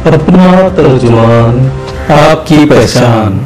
अपना तर्जुमान, आपकी पहचान।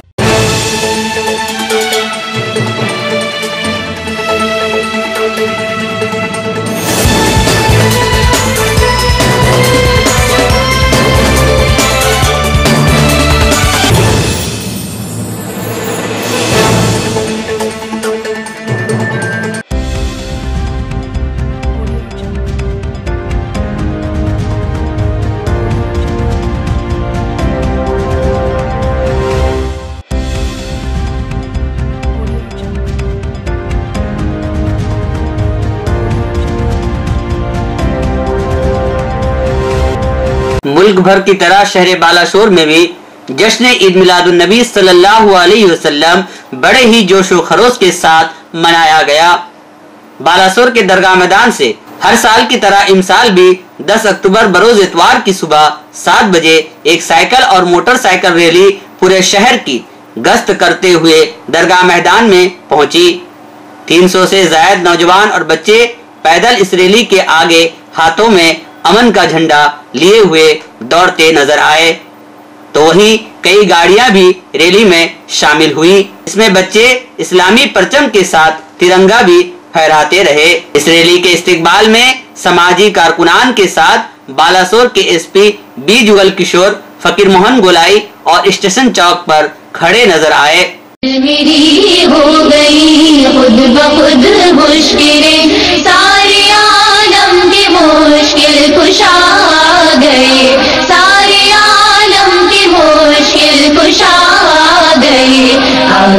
मुल्क भर की तरह शहर बालाशोर में भी जश्न ईद मिलादुन नबी सल्लल्लाहु अलैहि वसल्लम बड़े ही जोशो खरोश के साथ मनाया गया। बालाशोर के दरगाह मैदान से हर साल की तरह इमसाल भी 10 अक्टूबर बरोज इतवार की सुबह 7 बजे एक साइकिल और मोटरसाइकिल रैली पूरे शहर की गश्त करते हुए दरगाह मैदान में पहुंची। 300 से ज्यादा नौजवान और बच्चे पैदल इस रैली के आगे हाथों में अमन का झंडा लिए हुए दौड़ते नजर आए, तो वहीं कई गाड़ियां भी रैली में शामिल हुई। इसमें बच्चे इस्लामी परचम के साथ तिरंगा भी फहराते रहे। इस रैली के इस्तिकबाल में समाजी कारकुनान के साथ बालाशोर के एसपी बी जुगल किशोर, फकीर मोहन गोलाई और स्टेशन चौक पर खड़े नजर आए। मेरी हो गई खुद ब खुद मुश्किलें, सारे आलम के मुश्किल कुशा गए, सारे आलम के मुश्किल कुशा गए। आ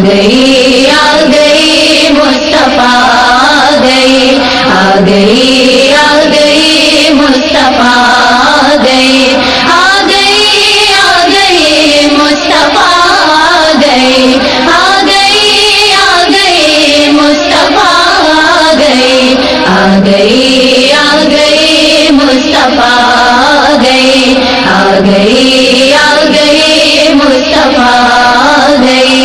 गए मुस्तफा आ गए मुस्तफा आ गए मुस्तफा आ गए मुस्तफा आ गए मुस्तफा आ गए मुस्तफा आ गए।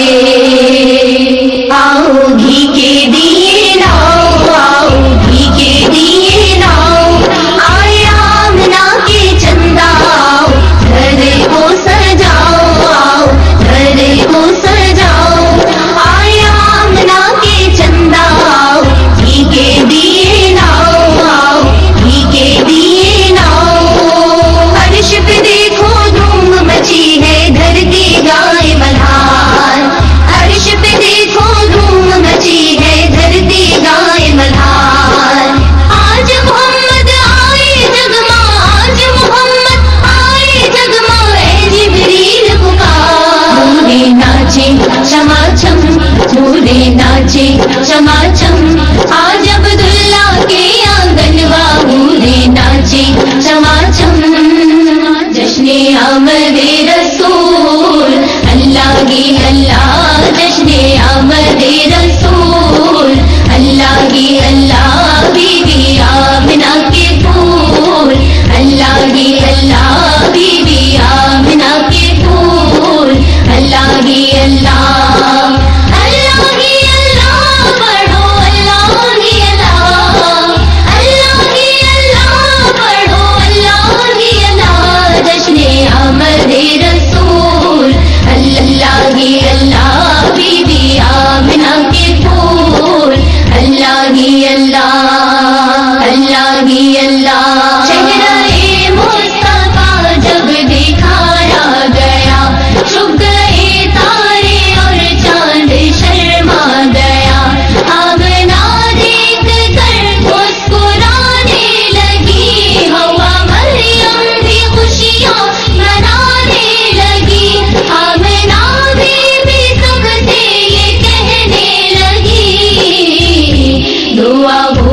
आओ घी के दिए लाओ, आओ घी के दिए लाओ, आए आमना के चंदा आओ, घर को सजाओ, आओ घर को सजाओ, आए आमना के चंदा आओ, घी के दिए लाओ, आओ घी के दिए लाओ। अर्श पे देखो धूम मची है, धरती गाए मल्हार, अर्श पे देखो धूम मची है, धरती गाए मल्हार। आज मोहम्मद आए जगमा, आज मोहम्मद आए जगमा, ऐ जिब्रील पुकार। नूरे नाचे चमाचम, नूरे नाचे चमाचम, आज अब्दुल्ला के आंगनवा नूरे नाचे चमाचम। जश्ने आमदे रसूल अल्लाह की अल्लाह, जश्ने आमदे रसूल अल्लाह की अल्लाह, बीबी आमिना के फूल अल्लाह की अल्लाह, बीबी आमिना के फूल अल्लाह की अल्लाह। अल्लाह की अल्लाह पढ़ो, अल्लाह की अल्लाह, अल्लाह की अल्लाह पढ़ो, अल्लाह की अल्लाह। जश्ने आमदे रसूल अल्लाह की अल्लाह, बीबी आमिना के फूल अल्लाह की अल्लाह, अल्लाह की अल्लाह। चेहरा-ए मुस्तफा जब दिखाया गया, छुप गए तारे और चांद शर्मा गया। आमना देख कर मुस्कुराने लगी, हवा मरियम भी खुशियाँ मनाने लगी। आमना बीबी सबसे ये कहने लगी, दुआ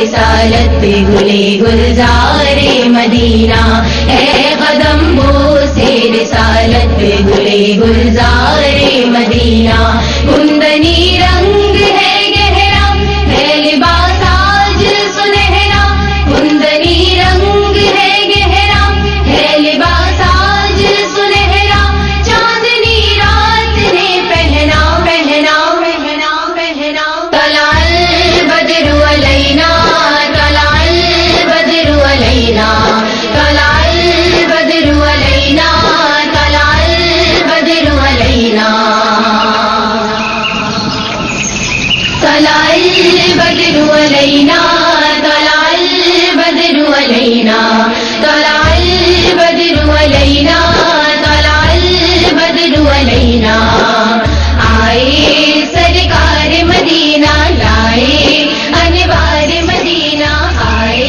رسالت پہ گلے گلزارے مدینہ ہے قدم بوسے رسالت پہ گلے گلزارے مدینہ کندنی رنگ ہے گہرا ہے لباس آج سنہرا کندنی رنگ ہے گہرا ہے لباس آج سنہرا چاندنی رات نے پہنا پہنا پہنا پہنا طلع البدر علینا طلع البدر علینا طلع البدر علینا طلع البدر علینا طلع البدر علینا طلع البدر علینا طلع البدر علینا طلع البدر علینا آئے سرکار مدینہ لائے انوار مدینہ آئے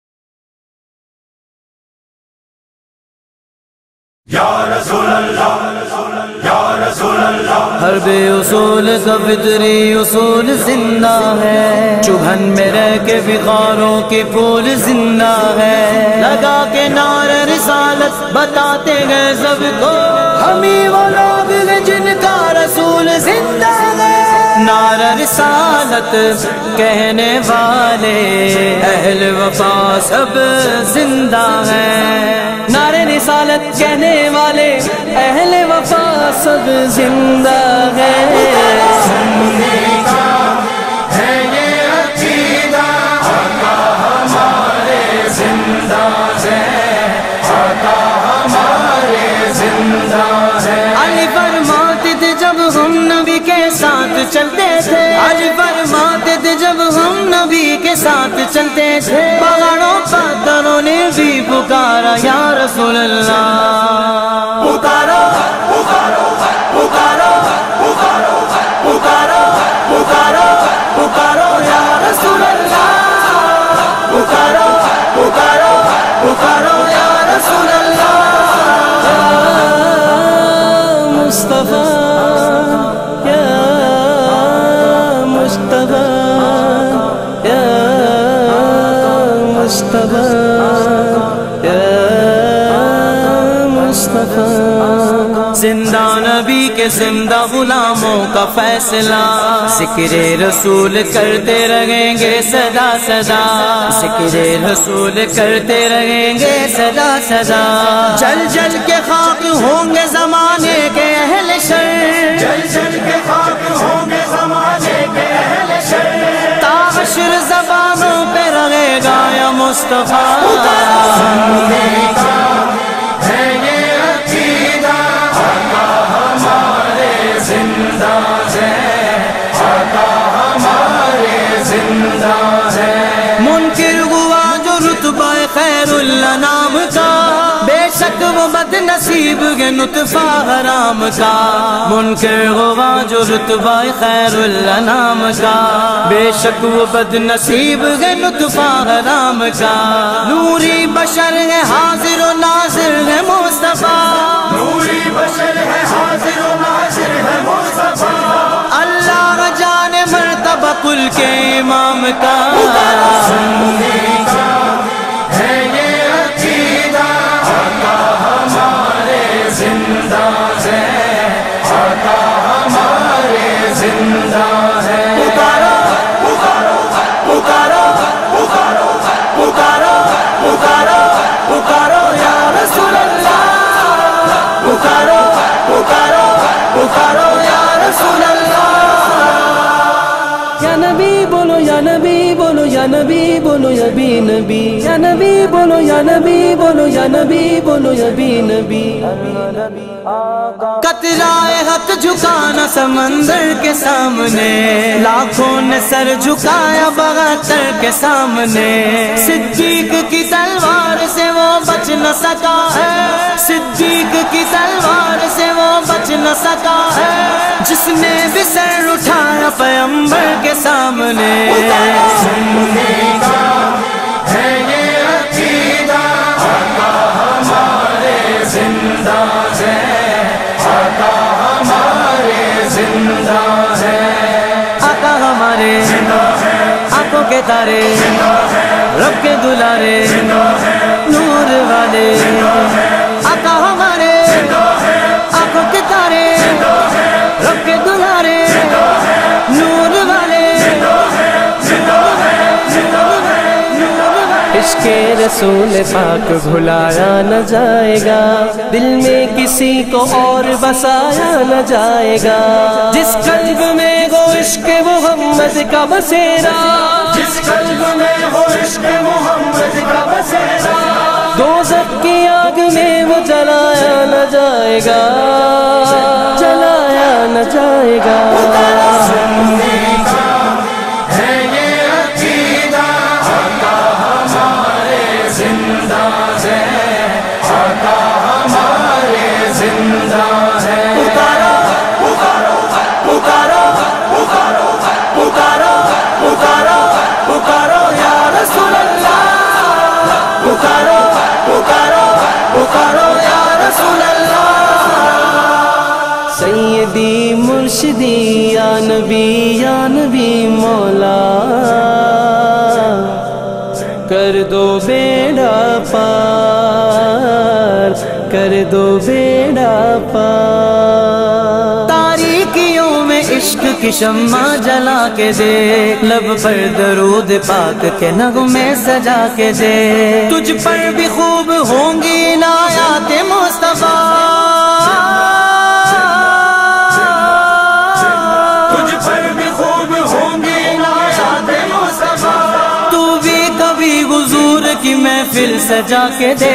حرب اصول کا فطری اصول زندہ ہے چبھن میں رہ کے بخاروں کی پھول زندہ ہے لگا کے نعرہ رسالت بتاتے گئے سب کو ہم ہی وہ لوگ ہیں جن کا رسول زندہ ہے نعرہ رسالت کہنے والے اہل وفا سب زندہ ہیں نعرہ رسالت کہنے والے اہل وفا سب زندہ ہیں علی فرماتے تھے جب ہم نبی کے ساتھ چلتے تھے علی فرماتے تھے جب ہم نبی کے ساتھ چلتے تھے پہاڑوں پتھروں نے بھی پکارا یا رسول اللہ پکارو پکارو پکارو پکارو پکارو پکارو پکارو یا رسول اللہ پکارو پکارو پکارو یا رسول اللہ مصطفیٰ یا مصطفیٰ یا مصطفیٰ یا مصطفیٰ زندہ نبی کے زندہ غلاموں کا فیصلہ ذکر رسول کرتے رہیں گے صدا صدا ذکر رسول کرتے رہیں گے صدا صدا جل جل کے خاک ہوں گے زمانے کے اہل شر جل جل کے خاک ہوں گے زمانے کے اہل شر تا حشر زبانوں پہ رہے گا یا مصطفیٰ منکر ہوا جو رتبہ خیر اللہ نام کا بے شک وہ بد نصیب ہے نطفہ حرام کا منکر ہوا جو رتبہ خیر اللہ نام کا بے شک وہ بد نصیب ہے نطفہ حرام کا نوری بشر ہے حاضر و ناظر ہے مصطفیٰ نوری بشر ہے حاضر و ناظر ہے مصطفیٰ اللہ جانے مرتبہ کل کے امام کا ہے یہ عقیدہ آقا ہمارے زندہ ہے آقا ہمارے زندہ ہے پکارو پکارو پکارو پکارو پکارو پکارو پکارو یا رسول اللہ پکارو پکارو پکارو یا رسول اللہ یا نبی بولو یا نبی بولو یا نبی بولو یا بھی نبی یا نبی بولو یا نبی بولو یا نبی بولو یا بھی نبی قطرائے حق جھکانا سمندر کے سامنے لاکھوں نے سر جھکایا بغاتر کے سامنے صدیق کی تلوار سے وہ بچ نہ سکا ہے صدیق کی تلوار سے وہ بچ نہ سکا ہے جس نے بھی سر اٹھایا پیغمبر کے سامنے ہے یہ عقیدہ آقا ہمارے زندہ ہے آقا ہمارے زندہ ہے آقا ہمارے زندہ ہے आंखों के तारे रब के दुलारे नूर वाले आका हमारे आंखों के तारे रब के दुलारे नूर वाले इश्क़े रसूल पाक भुलाया न जाएगा, दिल में किसी को और बसाया न जाएगा। जिस कल्ब में वो इश्क़ मोहम्मद का बसेरा, जिस कल्ब में वो इश्क़ मोहम्मद का बसेरा, दोज़ख की आग में वो जलाया न जाएगा, जलाया न जाएगा। सैयदी मुर्शिदी या नबी मौला, कर दो बेड़ा पार, कर दो बेड़ा पार। तारीकियों में इश्क की शम्मा जला के दे, लब पर दरूद पाक के नगमे सजा के दे। तुझ पर भी खूब होंगी इनायात मुस्तफा, की महफिल सजा के दे,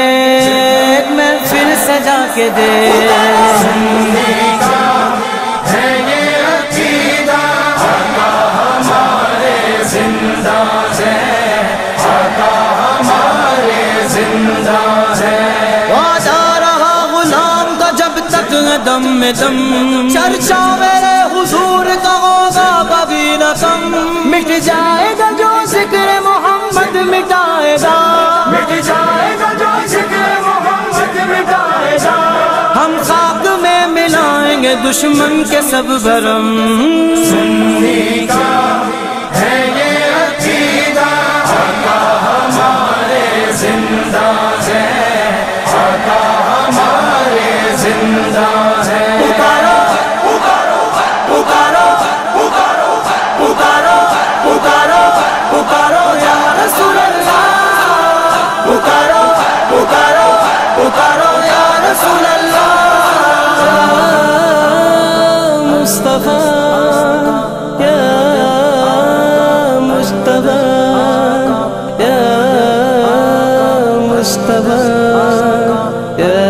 महफिल सजा के दे। सुन्नी का है ये अकीदा, आका हमारे जिंदा है, आका हमारे जिंदा है। वादा रहा गुलाम का जब तक दम में दम, चर्चा मेरे हुजूर का होगा कभी न कम। मिट जाएगा जो जिक्र मोहम्मद मिटाएगा, मिट जाएगा जो जिक्र मोहम्मद मिटाएगा। हम खाक में मिलाएंगे दुश्मन के सब भरम। सुन्नी का है ये अकीदा, आका हमारे जिंदा है, आका हमारे जिंदा है। पुकारो पुकारो पुकारो पुकारो पुकारो पुकारो पुकारो या रसूल अल्लाह, पुकारो पुकारो पुकारो या रसूल अल्लाह। मुस्तफा या मुस्तफा या मुस्तफा या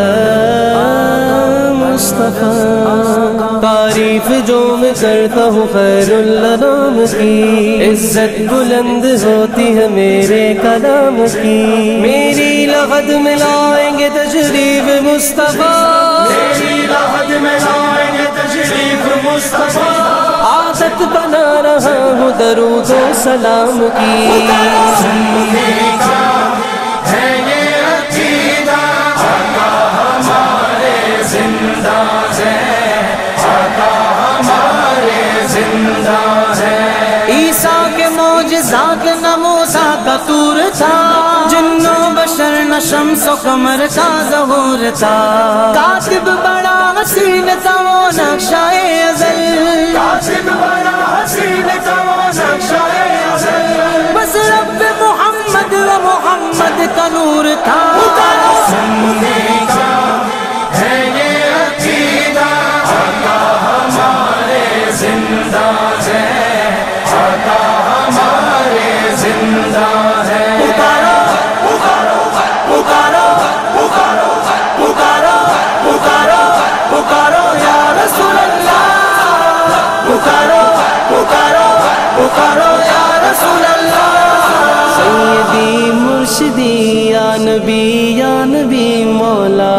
मुस्तफा। तारीफ जो मैं करता हूँ खैरुल अनाम की, इज्जत बुलंद होती है मेरे कलाम की। मेरी लहद में लाएंगे तशरीफ मुस्तफा, मेरी लहद में लाएंगे तशरीफ मुस्तफा। आदत बना रहा हूँ दरूद व सलाम की। सुन्नी का है ये अकीदा, आका हमारे जिंदा है, आका हमारे जिंदा है। ईसा के मौजिज़ात न मूसा का तूर था, जिन्नो बशर न शम्स व कमर का ज़हूर था। कातिब बड़ा हसीन था वो नक्शाए अज़ल, कातिब बड़ा हसीन था वो नक्शाए अज़ल। बस रब मोहम्मद व मोहम्मद का नूर था। सुन्नी का है ये अकीदा, आका हमारे जिंदा है, आका हमारे जिंदा है। पुकारो पुकारो पुकारो पुकारो पुकारो पुकारो पुकारो या रसूल अल्लाह, पुकारो पुकारो पुकारो या रसूल अल्लाह। सैयदी मुर्शिदी या नबी मौला,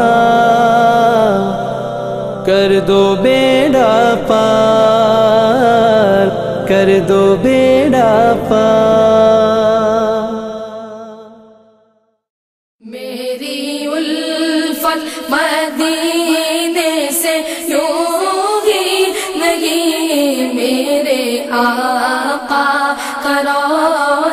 कर दो बेड़ा पार, कर दो बेड़ा पार। मेरी उल्फत मदीने से यूं ही नहीं, मेरे आका का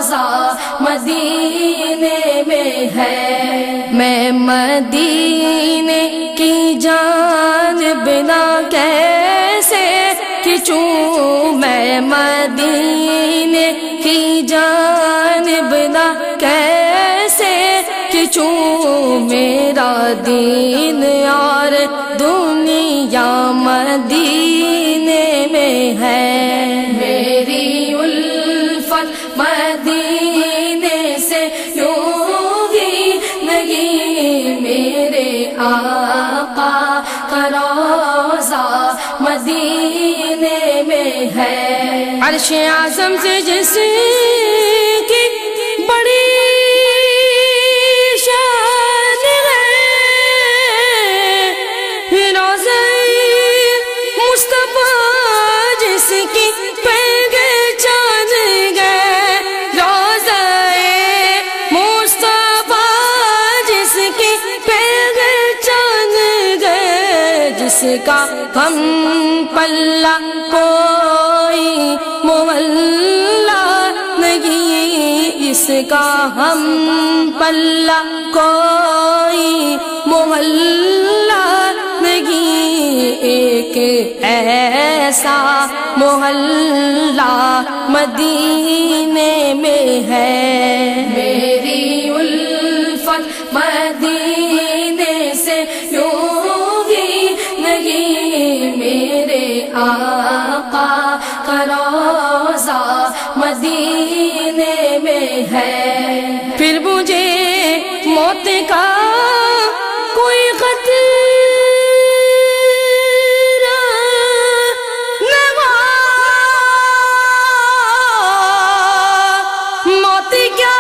روزہ مدینے میں ہے۔ میں مدینے کی جانب نہ کیسے کھنچوں، میں مدینے کی جانب نہ کیسے کھنچوں، میرا دین اور دنیا مدینے میں ہے۔ میری الفت مدینے سے یوں ہی نہیں، میرے آقا کا روزہ مدینے میں ہے۔ عرش اعظم سے جس کی بڑی شان ہے، روزہ مصطفیٰ جس کی پہچان ہے، روزہ مصطفیٰ جس کی پہچان ہے، جس کا ہم پلہ کوئی مولا نہیں، اس کا ہم پلہ کوئی مولا نہیں، ایک ایسا محلہ مدینے میں ہے۔ میری الفت مدینے سے یوں ہی نہیں، میرے آقا کا روزہ مدینے میں ہے۔ پھر مجھے موت کا کوئی خطرہ نہ ہو، موت کیا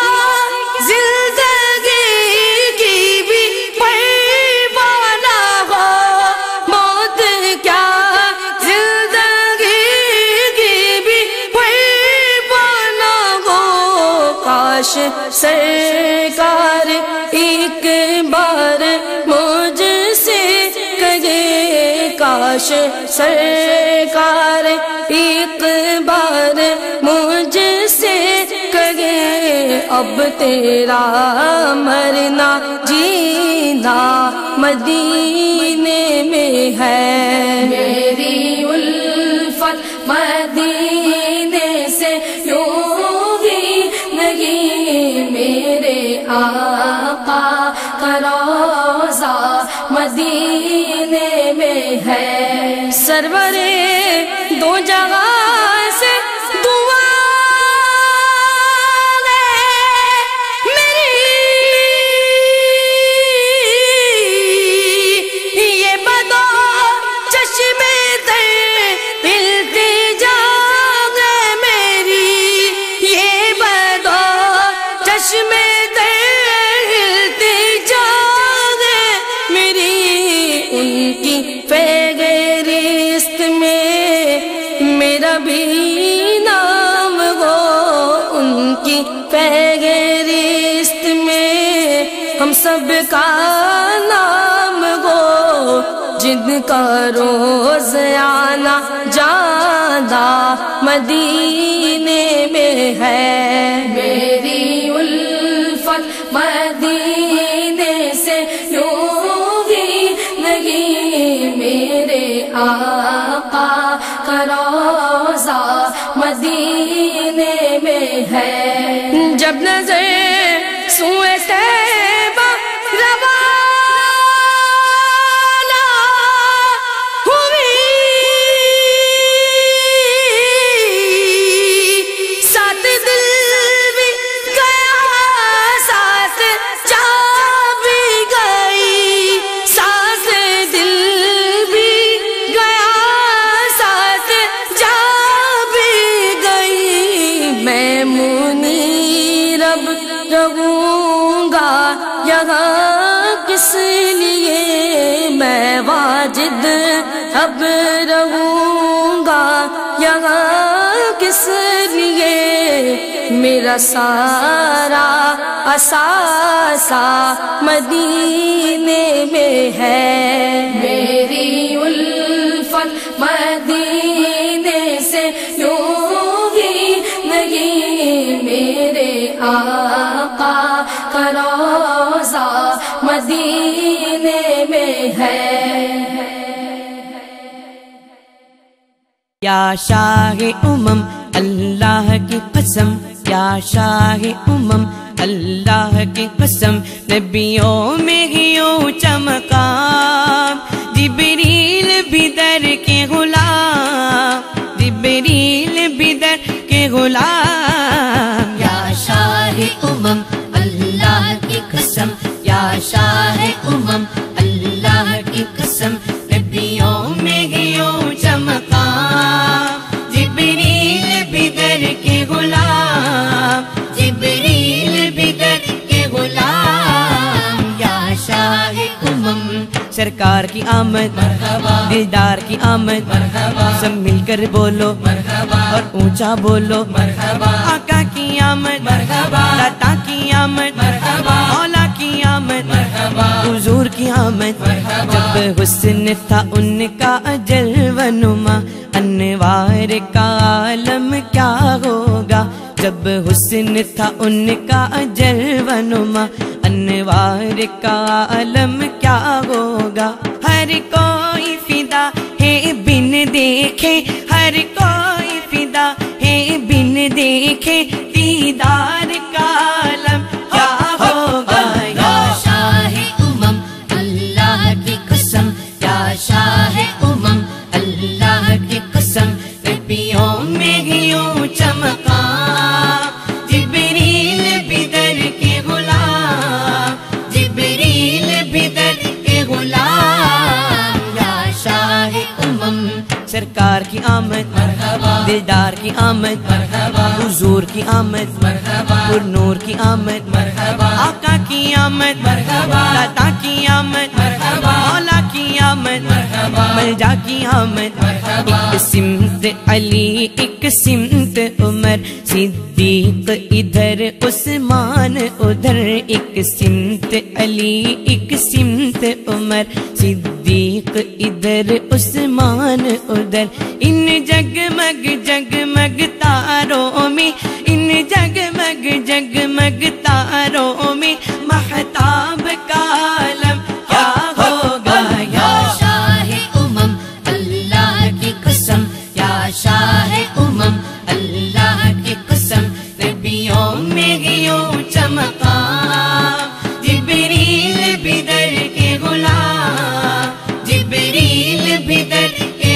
زندگی کی بھی پرواہ نہ ہو، موت کیا زندگی کی بھی پرواہ نہ ہو، کاش سرکار ایک بار مجھ سے کہے، کاش سرکار ایک بار مجھ سے کہے، اب تیرا مرنا جینا مدینے میں ہے۔ میری الفت مدینے سے یوں ہی نہیں، میرے آقا کا روزہ مدینے میں ہے۔ سرور دو جگہ سے دعا ہے میری، یہ بدو چشمے تر التجا ہے میری، یہ بدو چشمے تر التجا ہے میری، ان کی فہرست میں میرا بھی نام ہو، ان کی فہرست میں ہم سب کا نام ہو، جن کا روز آنا جانا مدینے میں ہے۔ میری الفت مدینے سے یوں ہی نہیں، میرے آقا کا روزہ مدینے میں ہے۔ جب نظر سوئے طیبہ روانہ ہوئی، ساتھ دل بھی گیا، ساتھ جان بھی گئی، ساتھ دل بھی گیا، ساتھ جان بھی گئی، میں منیر اب رہوں گا یہاں کس لیے، میں واجد اب رہوں گا یہاں کس لیے، میرا سارا اثاثہ مدینے میں ہے۔ میری الفت مدینے سے یوں ہی نہیں، میرے آقا کا روضہ مدینے میں ہے۔ یا شاہ امم اللہ کی قسم، یا شاہ امم اللہ کی قسم، نبیوں میں ہی اونچا مقام، جبریل بھی در کے غلام، جبریل بھی در کے غلام۔ یا شاہ امم اللہ کی قسم، یا شاہ امم اللہ کی قسم، نبیوں میں ہی اونچا مقام، جبریل بھی در کے غلام، جبریل بھی در کے غلام۔ یا شاہ امم سرکار کی آمد، دلدار کی آمد، سب مل کر بولو اور اونچا بولو، آقا کی آمد، داتا کی آمد، مولا کی آمد، حضور کی آمد۔ جب حسن تھا ان کا جلوہ نما، انوار کا عالم کیا ہوگا؟ جب حسن تھا ان کا جلوہ نما، انوار کا عالم کیا ہوگا؟ ہر کوئی فدا ہے بن دیکھے، ہر کوئی فدا ہے بن دیکھے، دیدار کا عالم کیا ہوگا؟ یا شاہ امم اللہ کی قسم، یا شاہ امم اللہ کی قسم، نبیوں میں ہی اونچا مقام، جبریل بھی در کے غلام، جبریل بھی در کے غلام۔ یا شاہ امم سرکار کی آمد، دلدار کی آمد، حضور کی آمد، پر نور کی آمد، آقا کی آمد، داتا کی آمد، مولا کی آمد، ملجا کی آمد۔ ایک سمت علی، ایک سمت عمر، صدیق ادھر عثمان ادھر، ایک سمت علی، ایک سمت عمر، صدیق ادھر عثمان ادھر۔ ان جگمگ جگمگ تاروں میں، ان جگمگ جگمگ تاروں میں، مہتاب کا عالم کیا ہوگا؟ یا شاہ امم اللہ کی قسم، یا شاہ امم اللہ کی قسم، نبیوں میں ہی اونچا مقام، جبریل بھی در کے غلام، جبریل بھی در کے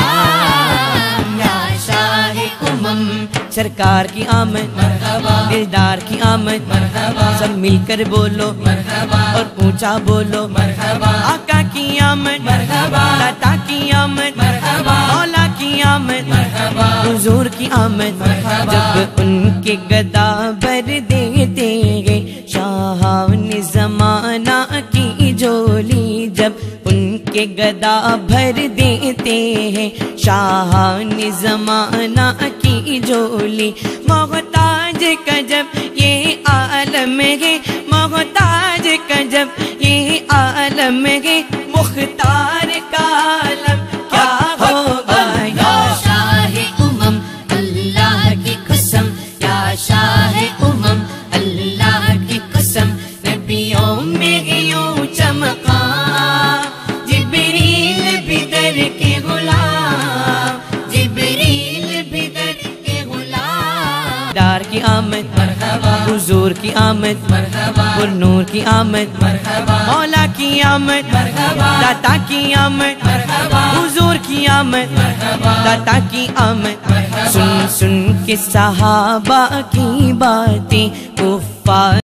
غلام۔ یا شاہ امم سرکار کی آمد، دلدار کی آمد، سب مل کر بولو اور اونچا بولو، آقا کی آمد، داتا کی آمد، مولا کی آمد، حضور کی آمد۔ جب ان کے گدا بھر دیتے ہیں شاہان زمانہ کی جولی، جب ان کے گدا بھر دیتے ہیں شاہان زمانہ کی جولی، محتاج کا جب یہ عالم ہے، محتاج کا جب یہ عالم ہے، مختار کا عالم کیا ہوگا؟ یا شاہ امم اللہ کی قسم، یا شاہ امم اللہ کی قسم، نبیوں میں ہی اونچا مقام، جبریل بھی در کے غلام، جبریل بھی در کے غلام۔ دار کی آمد، حضور کی آمد، پر نور کی آمد، مولا کی آمد، داتا کی آمد، حضور کی آمد، داتا کی آمد۔ سن سن کے صحابہ کی باتیں، کفار